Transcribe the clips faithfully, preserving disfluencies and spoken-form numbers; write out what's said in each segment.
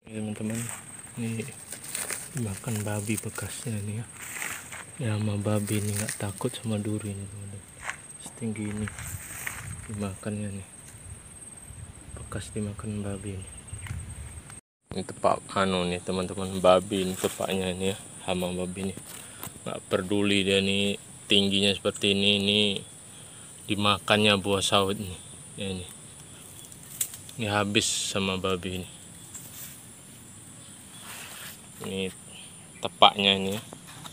Teman-teman, ini makan babi bekasnya nih ya. Ya sama babi ini nggak takut sama duri nih teman-teman. Setinggi ini dimakannya nih, bekas dimakan babi ini. Ini tepak anu nih teman-teman, babi ini tepaknya ini ya, sama babi ini nggak peduli dia nih tingginya seperti ini, ini dimakannya buah sawit nih ya, ini ini habis sama babi ini. Ini tepaknya ini ya,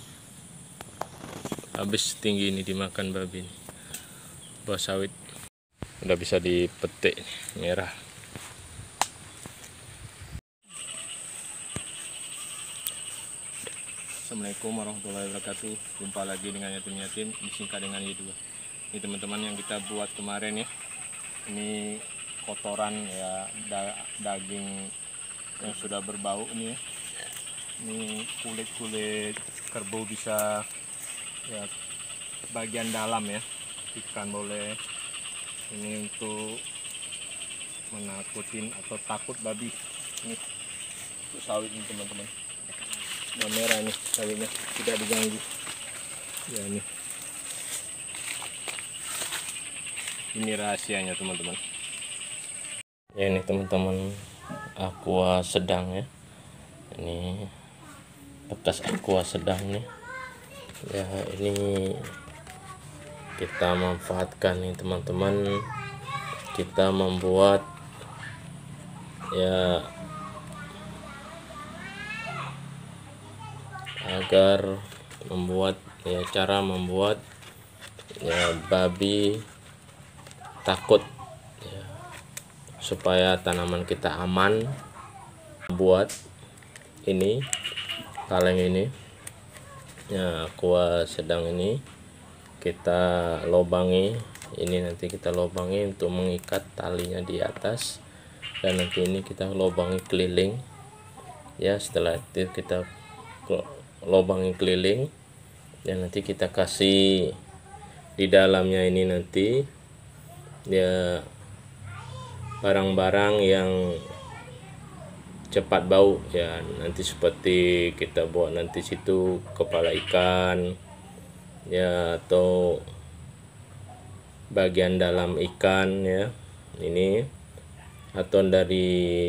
habis tinggi ini dimakan babi ini. Buah sawit udah bisa dipetik merah. Assalamualaikum warahmatullahi wabarakatuh. Jumpa lagi dengan Yatim Yatim, disingkat dengan Y dua. Ini teman-teman yang kita buat kemarin ya. Ini kotoran ya, da daging yang sudah berbau ini ya. Ini kulit-kulit kerbau bisa ya, bagian dalam ya, ikan boleh. Ini untuk menakutin atau takut babi. Ini untuk sawit ini teman-teman, udah merah nih sawitnya, tidak diganggu ya. Ini ini rahasianya teman-teman ya. Ini teman-teman aqua sedang ya, ini bekas aqua sedang nih ya. Ini kita manfaatkan nih teman-teman, kita membuat ya agar membuat ya, cara membuat ya babi takut ya, supaya tanaman kita aman. Buat ini kaleng ini ya, aqua sedang ini kita lobangi. Ini nanti kita lobangi untuk mengikat talinya di atas, dan nanti ini kita lobangi keliling ya. Setelah itu kita lobangi keliling dan nanti kita kasih di dalamnya ini nanti ya barang-barang yang cepat bau ya. Nanti seperti kita buat nanti situ kepala ikan ya, atau bagian dalam ikan ya, ini atau dari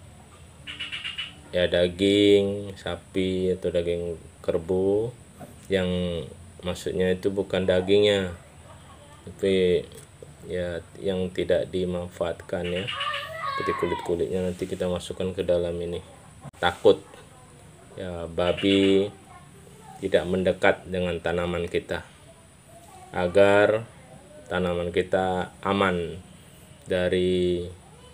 ya daging sapi atau daging kerbau, yang maksudnya itu bukan dagingnya tapi ya yang tidak dimanfaatkan ya, seperti kulit-kulitnya nanti kita masukkan ke dalam ini. Takut ya babi tidak mendekat dengan tanaman kita, agar tanaman kita aman dari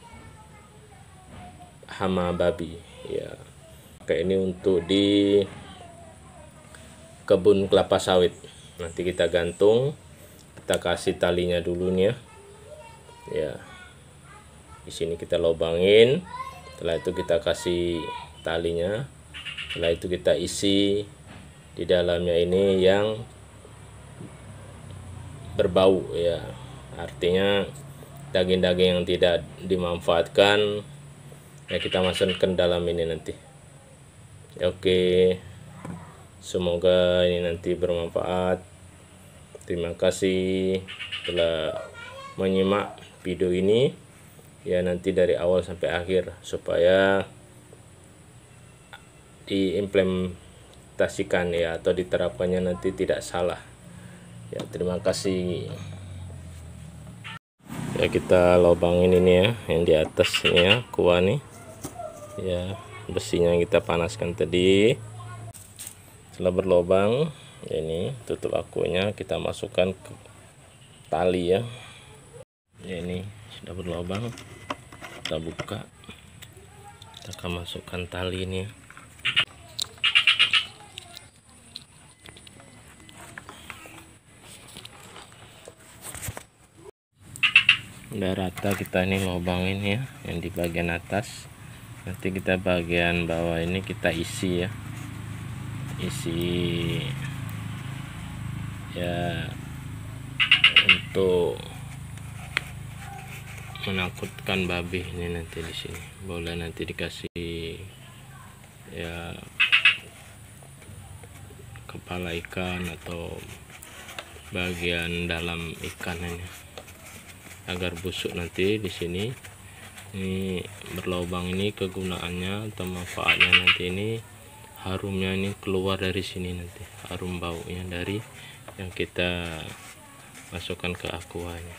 hama babi ya. Kayak ini untuk di kebun kelapa sawit, nanti kita gantung, kita kasih talinya dulu nih ya ya. Di sini kita lobangin, setelah itu kita kasih talinya, setelah itu kita isi di dalamnya ini yang berbau ya, artinya daging-daging yang tidak dimanfaatkan ya, kita masukkan dalam ini nanti. Oke, semoga ini nanti bermanfaat. Terima kasih telah menyimak video ini ya, nanti dari awal sampai akhir supaya diimplementasikan ya, atau diterapkannya nanti tidak salah ya. Terima kasih ya. Kita lubangin ini ya, yang di atasnya kuah nih ya, besinya kita panaskan tadi. Setelah berlubang ini tutup akunya, kita masukkan ke tali ya. Ya ini sudah berlubang, kita buka, kita akan masukkan tali ini ya. Udah rata kita ini lubangin ya, yang di bagian atas. Nanti kita bagian bawah ini kita isi ya, isi ya untuk menakutkan babi ini. Nanti di sini boleh nanti dikasih kepala ikan atau bagian dalam ikannya agar busuk nanti di sini. Ini berlubang ini kegunaannya atau manfaatnya nanti ini harumnya ini keluar dari sini, nanti harum baunya dari yang kita masukkan ke aquanya.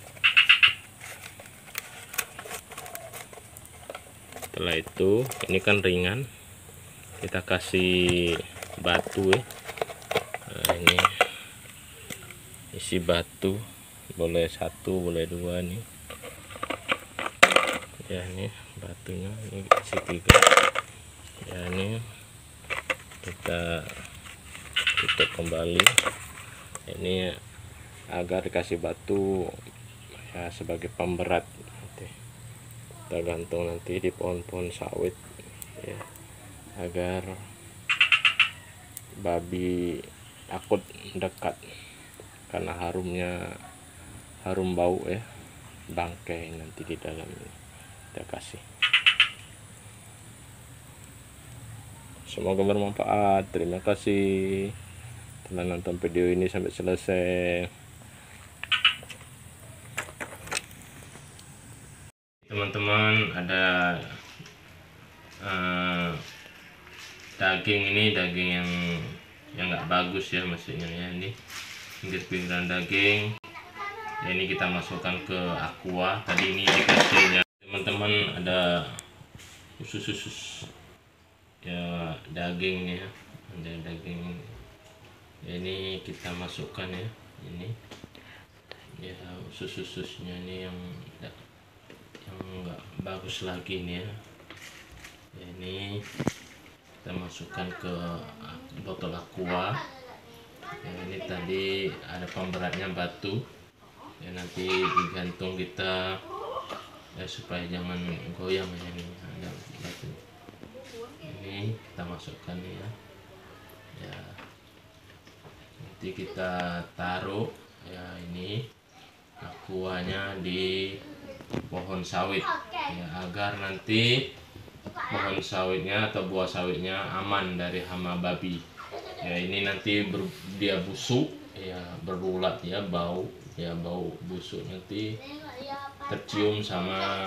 Setelah itu ini kan ringan, kita kasih batu ya. Nah, ini isi batu, boleh satu boleh dua nih ya. Ini batunya ini isi tiga ya. Ini kita tutup kembali ini agar dikasih batu ya sebagai pemberat. Nanti kita gantung nanti di pohon-pohon sawit ya, agar babi takut mendekat karena harumnya, harum bau ya, bangkai nanti di dalam ini kita kasih. Semoga bermanfaat. Terima kasih telah nonton video ini sampai selesai. Teman-teman, ada uh, daging ini, daging yang yang nggak bagus ya, maksudnya ya, ini pinggir-pinggiran daging ya, ini kita masukkan ke aqua. Tadi ini dikasihnya teman-teman ada usus-usus ya dagingnya, ada daging ya, ini kita masukkan ya, ini ya usus-ususnya ini yang yang enggak bagus lagi nih ya. Ya, ini kita masukkan ke botol aqua ya. Ini tadi ada pemberatnya batu ya, nanti digantung kita ya supaya jangan goyang ya. Ini ada batu, ini kita masukkan ya. Ya nanti kita taruh ya ini aquanya di pohon sawit ya, agar nanti pohon sawitnya atau buah sawitnya aman dari hama babi ya. Ini nanti ber, dia busuk ya, berulat ya, bau ya, bau busuk nanti tercium sama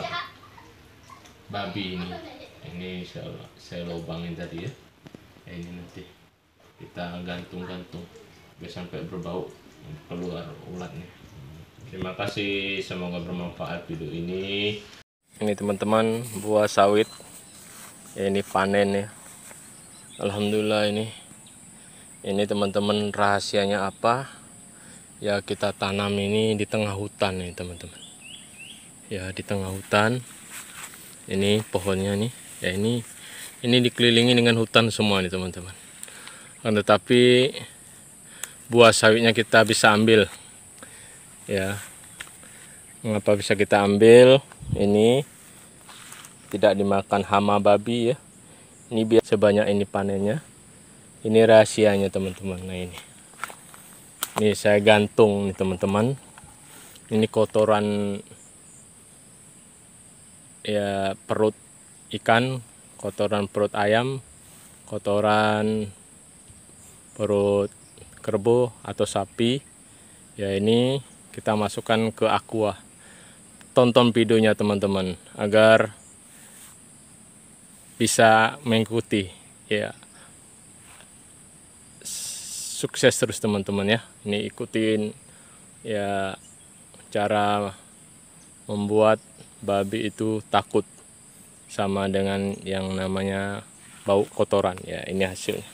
babi ini. Ini saya, saya lubangin tadi ya. Ya ini nanti kita gantung-gantung sampai berbau keluar ulatnya. Terima kasih, semoga bermanfaat video ini. Ini teman-teman buah sawit ya, ini panen ya. Alhamdulillah. Ini ini teman-teman rahasianya apa ya, kita tanam ini di tengah hutan nih teman-teman ya, di tengah hutan. Ini pohonnya nih ya, ini ini dikelilingi dengan hutan semua nih teman-teman. Tetapi buah sawitnya kita bisa ambil ya. Mengapa bisa kita ambil? Ini tidak dimakan hama babi ya. Ini biar sebanyak ini panennya. Ini rahasianya teman-teman. Nah ini ini saya gantung nih teman-teman. Ini kotoran ya, perut ikan, kotoran perut ayam, kotoran perut kerbau atau sapi ya. Ini kita masukkan ke aqua. Tonton videonya teman-teman agar bisa mengikuti ya. Sukses terus teman-teman ya. Ini ikutin ya cara membuat babi itu takut sama dengan yang namanya bau kotoran ya. Ini hasilnya.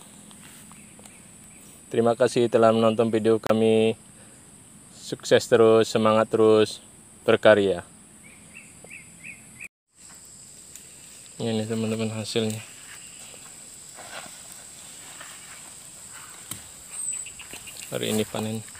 Terima kasih telah menonton video kami. Sukses terus, semangat terus berkarya. Ini teman-teman hasilnya. Hari ini panen.